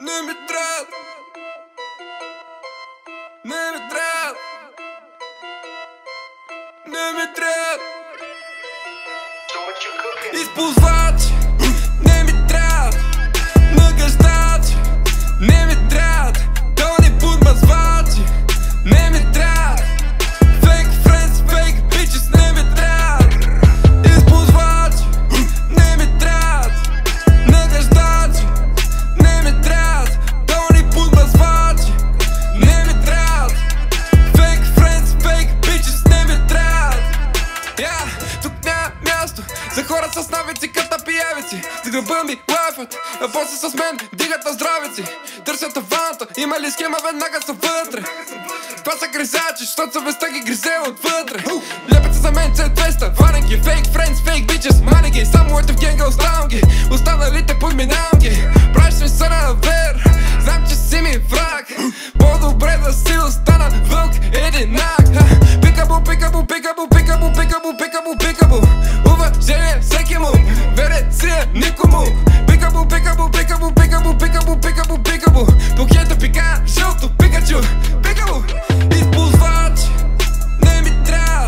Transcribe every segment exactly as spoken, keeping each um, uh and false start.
Не ми трябва, не ми трябва, не ми трябва. Използвач, не ми трябва. Нагаждач, не ми трябва. Тони подмазвачи, не ми трябва. Fake friends, fake bitches, не ми трябва. Използвач, не ми трябва. Нагаждачи, не ми трябва. Тони подмазвачи, не ми трябва. Fake friends, fake bitches, не ми трябва. Yeah, тук няма място за хора с навици като пиявици. За гърба ми лайфът, а после с мен дигат на здравици. Търсят таваната, има ли схема, веднага са вътре. Това са гризачи, защото съвестта ги гризе отвътре. Лепят се за мен цет двеста, варенки, fake friends, fake bitches, манеги. Само ето в генга оставам ги, останалите подминавам ги. Правиш ми са на вер, знам че си ми враг. По-добре да си остана вълк единак. Пикабу, пикабу, пикабу, пикабу, пикабу, пикабу, пикабу. Уважение всеки му, вереция никому. Пикабу, пикабу, пикабу, пикабу, пикабу, пикабу, пикабу. Букета пика, жълто, пикачу, пикабу. Използвач, не ми трябва.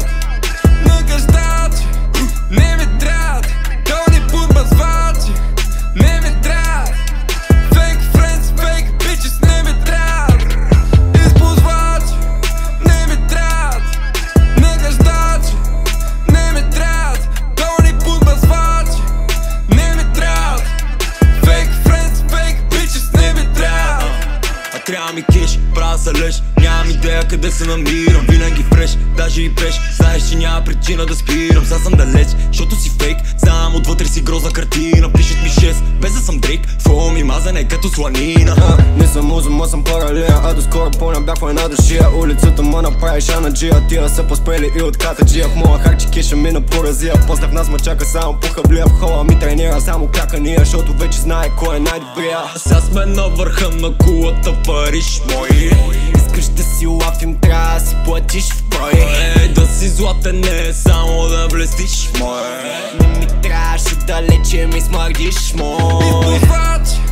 Нагаждач, не ми трябва. Тони подмазвачи, не ми трябва. Fake friends, fake bitches, не ми трябва. Използвач, не ми трябва. Нагаждач, не ми трябва. Тони подмазвачи, не ми трябва. Fake friends, fake bitches, не ми трябва. А трябва ми кеш, правя за лъж. Нямам идея къде се намирам. Винаги фреш, даже и пеш. Знаеш, че няма причина да спирам. Сега съм далеч, защото си фейк. Знам, отвътре си грозна картина. Пишат ми шест, без да съм Дрейк. Флоу ми мазане като сланина. а, Не съм музъм, а съм паралия. А доскоро помня бях в една дъжия. Улицата ма направиш анаджия. Тия са поспели и от катаджия. В моя харчи кеша мина поразия. Поздрав нас ма чака само по хаблия. В хола ми тренира само клякания, защото вече знае кой е най-добрия. Сега сме на върха на кулата, Париж мой. Искаш да си лафим, трябва да си платиш в брой. Ей, да си златен, не само да блестиш мой. Не ми трябваше далече, ми смърдиш мой. Използвач,